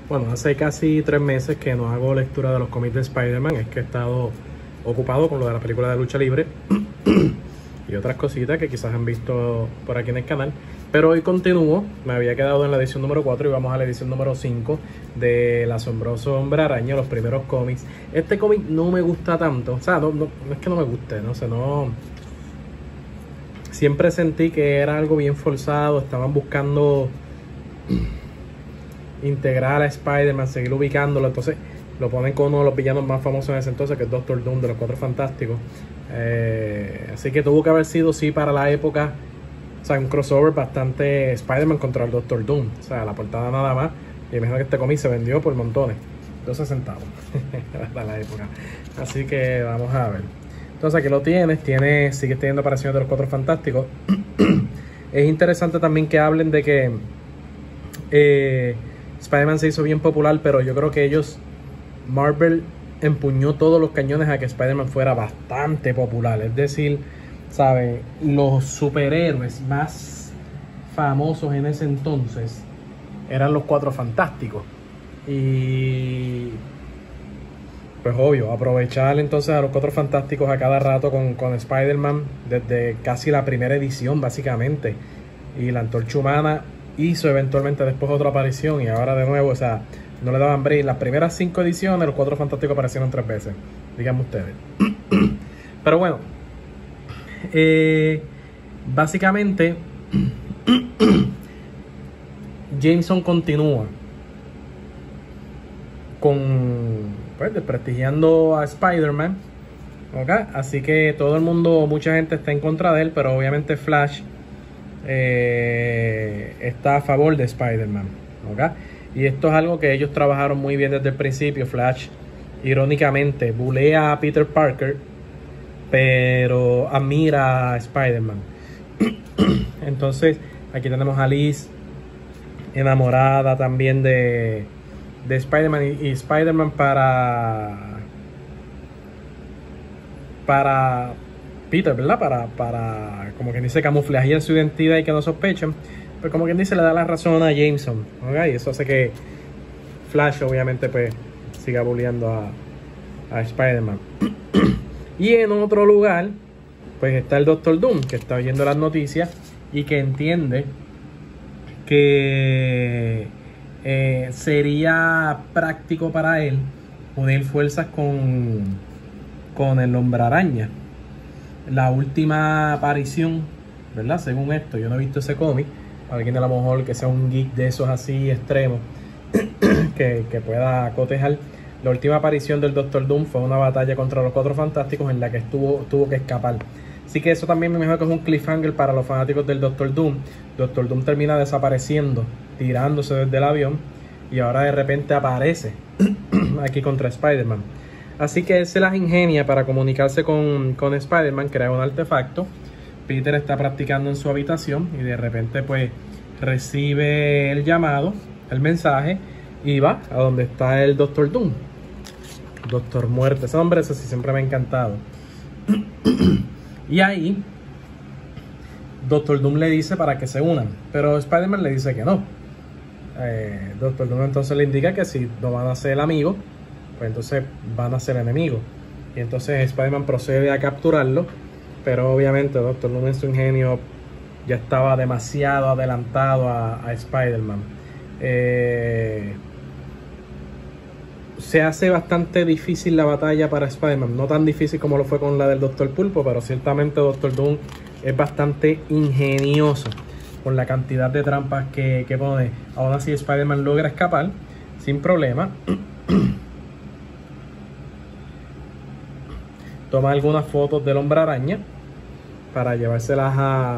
Bueno, hace casi 3 meses que no hago lectura de los cómics de Spider-Man. Es que he estado ocupado con lo de la película de lucha libre y otras cositas que quizás han visto por aquí en el canal. Pero hoy continúo, me había quedado en la edición número 4 y vamos a la edición número 5 del asombroso Hombre Araña, los primeros cómics. Este cómic no me gusta tanto, o sea, no es que no me guste, no sé, no... Siempre sentí que era algo bien forzado, estaban buscando integrar a Spider-Man, seguir ubicándolo, entonces lo ponen con uno de los villanos más famosos en ese entonces, que es Doctor Doom de los Cuatro Fantásticos. Así que tuvo que haber sido, sí, para la época, o sea, un crossover bastante Spider-Man contra el Doctor Doom, o sea, la portada nada más. Y imagino que este cómic se vendió por montones, 12 centavos para la época. Así que vamos a ver. Entonces aquí lo tienes, sigue teniendo apariciones de los Cuatro Fantásticos. Es interesante también que hablen de que Spider-Man se hizo bien popular, pero yo creo que Marvel empuñó todos los cañones a que Spider-Man fuera bastante popular. Es decir, ¿sabe? Los superhéroes más famosos en ese entonces eran los Cuatro Fantásticos. Y pues obvio, aprovechar entonces a los Cuatro Fantásticos a cada rato con Spider-Man desde casi la primera edición básicamente. Y la Antorcha Humana hizo eventualmente después otra aparición y ahora de nuevo, o sea, no le daban break. Las primeras 5 ediciones los Cuatro Fantásticos aparecieron 3 veces, díganme ustedes. Pero bueno, básicamente Jameson continúa pues, desprestigiando a Spider-Man, ¿okay? Así que todo el mundo, mucha gente está en contra de él, pero obviamente Flash está a favor de Spider-Man, ¿okay? Y esto es algo que ellos trabajaron muy bien desde el principio. Flash, irónicamente, bulea a Peter Parker, pero admira a Spider-Man. Entonces, aquí tenemos a Liz, enamorada también de Spider-Man, y Spider-Man para Peter, ¿verdad? Para como quien dice, camuflajear su identidad y que no sospechen. Pero como quien dice, le da la razón a Jameson, ¿okay? Y eso hace que Flash obviamente pues siga bulleando a Spider-Man. Y en otro lugar pues está el Doctor Doom, que está oyendo las noticias y que entiende que sería práctico para él unir fuerzas con el Hombre Araña. La última aparición, ¿verdad? Según esto, yo no he visto ese cómic. Alguien a lo mejor que sea un geek de esos así extremos que pueda cotejar. La última aparición del Doctor Doom fue una batalla contra los Cuatro Fantásticos en la que tuvo que escapar. Así que eso también me imagino que es un cliffhanger para los fanáticos del Doctor Doom. Doctor Doom termina desapareciendo, tirándose desde el avión, y ahora de repente aparece aquí contra Spider-Man. Así que él se las ingenia para comunicarse con Spider-Man, crea un artefacto. Peter está practicando en su habitación y de repente pues recibe el llamado, el mensaje, y va a donde está el Doctor Doom. Doctor Muerte, ese nombre, ese sí siempre me ha encantado. Y ahí Doctor Doom le dice para que se unan, pero Spider-Man le dice que no. Doctor Doom entonces le indica que si no van a ser amigos, pues entonces van a ser enemigos. Y entonces Spider-Man procede a capturarlo, pero obviamente Doctor Doom en su ingenio ya estaba demasiado adelantado a Spider-Man. Se hace bastante difícil la batalla para Spider-Man, no tan difícil como lo fue con la del Doctor Pulpo, pero ciertamente Doctor Doom es bastante ingenioso con la cantidad de trampas que pone. Aún así Spider-Man logra escapar sin problema. Toma algunas fotos del Hombre Araña para llevárselas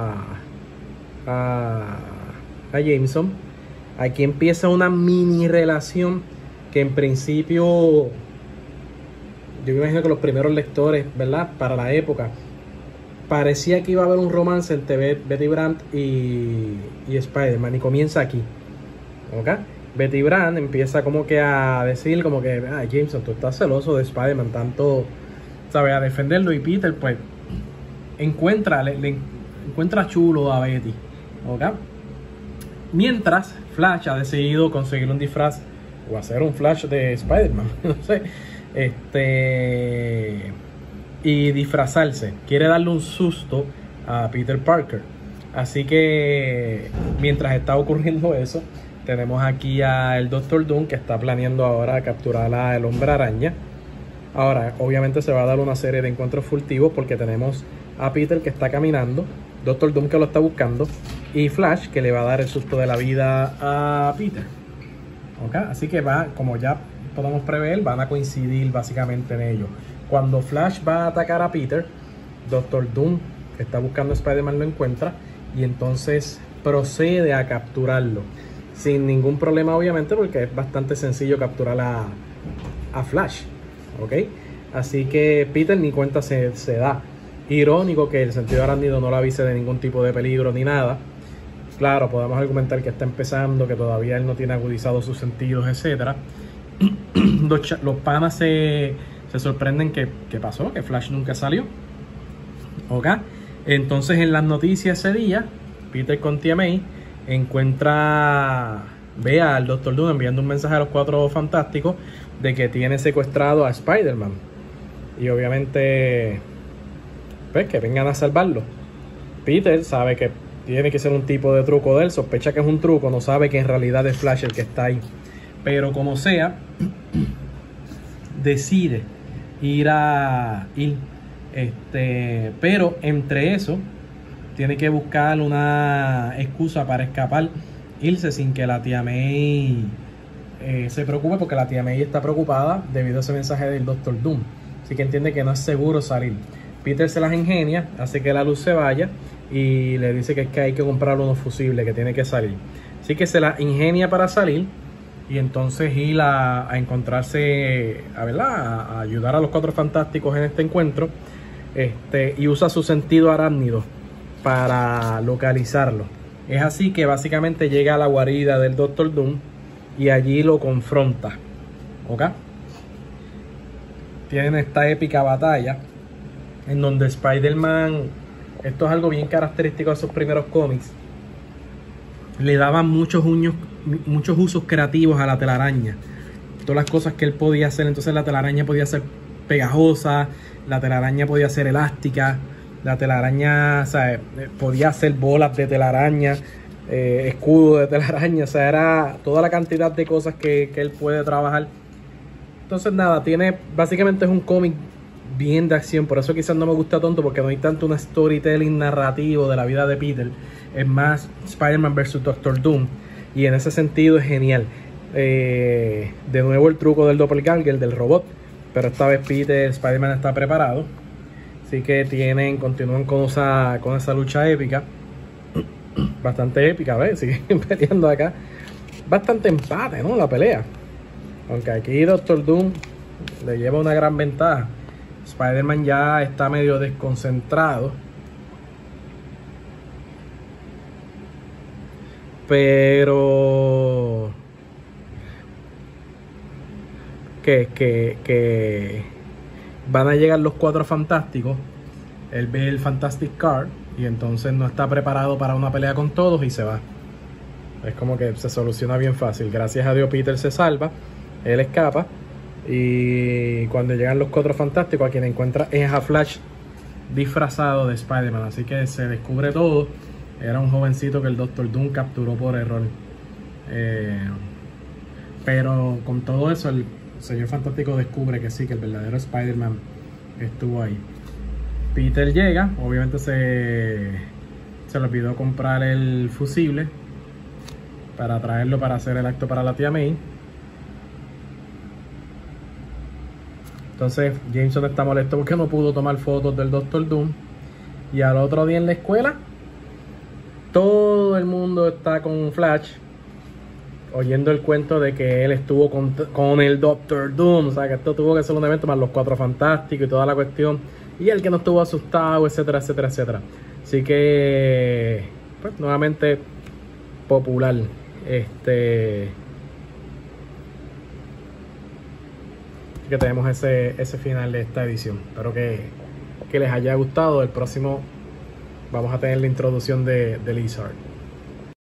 a Jameson. Aquí empieza una mini relación que en principio yo me imagino que los primeros lectores, ¿verdad? Para la época parecía que iba a haber un romance entre Betty Brant y Spider-Man, y comienza aquí, ¿ok? Betty Brant empieza como que a decir como que Jameson, tú estás celoso de Spider-Man, tanto, ¿sabes? A defenderlo, y Peter pues le encuentra chulo a Betty, ¿ok? Mientras Flash ha decidido conseguir un disfraz o hacer un Flash de Spider-Man, no sé, y disfrazarse. Quiere darle un susto a Peter Parker. Así que mientras está ocurriendo eso, tenemos aquí al Doctor Doom, que está planeando ahora capturar al Hombre Araña. Ahora, obviamente se va a dar una serie de encuentros furtivos, porque tenemos a Peter que está caminando, Doctor Doom que lo está buscando, y Flash que le va a dar el susto de la vida a Peter. ¿Okay? Así que va, como ya podemos prever, van a coincidir básicamente en ello. Cuando Flash va a atacar a Peter, Doctor Doom, que está buscando a Spider-Man, lo encuentra y entonces procede a capturarlo. Sin ningún problema, obviamente, porque es bastante sencillo capturar a Flash. ¿Ok? Así que Peter ni cuenta se da. Irónico que el sentido arácnido no lo avise de ningún tipo de peligro ni nada. Claro, podemos argumentar que está empezando, que todavía él no tiene agudizado sus sentidos, etc. Los panas se sorprenden que pasó, que Flash nunca salió. ¿Ok? Entonces en las noticias ese día, Peter con Tia May ve al Doctor Doom enviando un mensaje a los Cuatro Fantásticos de que tiene secuestrado a Spider-Man. Y obviamente, pues, que vengan a salvarlo. Peter sabe que tiene que ser un tipo de truco de él, sospecha que es un truco, no sabe que en realidad es Flash el que está ahí. Pero como sea, decide ir. Pero entre eso, tiene que buscar una excusa para escapar, irse sin que la Tia May se preocupe, porque la Tia May está preocupada debido a ese mensaje del Doctor Doom. Así que entiende que no es seguro salir. Peter se las ingenia, hace que la luz se vaya y le dice que es que hay que comprar unos fusibles, que tiene que salir. Así que se las ingenia para salir y entonces ir a encontrarse, a ayudar a los Cuatro Fantásticos en este encuentro. Y usa su sentido arácnido para localizarlo. Es así que básicamente llega a la guarida del Doctor Doom y allí lo confronta. ¿Ok? Tienen esta épica batalla en donde Spider-Man, esto es algo bien característico de esos primeros cómics, le daban muchos usos creativos a la telaraña. Todas las cosas que él podía hacer. Entonces la telaraña podía ser pegajosa, la telaraña podía ser elástica, la telaraña, o sea, podía hacer bolas de telaraña, escudo de telaraña, o sea, era toda la cantidad de cosas que él puede trabajar. Entonces nada, básicamente es un cómic bien de acción, por eso quizás no me gusta tanto, porque no hay tanto un storytelling narrativo de la vida de Peter, es más Spider-Man vs. Doctor Doom, y en ese sentido es genial. De nuevo el truco del doppelganger, del robot, pero esta vez Spider-Man está preparado. Así que continúan con esa lucha épica. Bastante épica, ¿ves? Siguen peleando acá. Bastante empate, ¿no? La pelea. Aunque aquí Doctor Doom le lleva una gran ventaja. Spider-Man ya está medio desconcentrado. Pero que van a llegar los Cuatro Fantásticos. Él ve el Fantastic Card y entonces no está preparado para una pelea con todos y se va. Es como que se soluciona bien fácil. Gracias a Dios Peter se salva, él escapa, y cuando llegan los Cuatro Fantásticos, a quien encuentra es a Flash disfrazado de Spider-Man. Así que se descubre todo. Era un jovencito que el Doctor Doom capturó por error. Pero con todo eso, el señor Fantástico descubre que sí, que el verdadero Spider-Man estuvo ahí. Peter llega, obviamente se le olvidó comprar el fusible para traerlo para hacer el acto para la Tia May. Entonces Jameson está molesto porque no pudo tomar fotos del Doctor Doom. Y al otro día en la escuela, todo el mundo está con Flash, oyendo el cuento de que él estuvo con el Doctor Doom. O sea, que esto tuvo que ser un evento más los Cuatro Fantásticos y toda la cuestión. Y el que no estuvo asustado, etcétera, etcétera, etcétera. Así que, pues, nuevamente popular. Que tenemos ese final de esta edición. Espero que les haya gustado. El próximo vamos a tener la introducción de Lizard.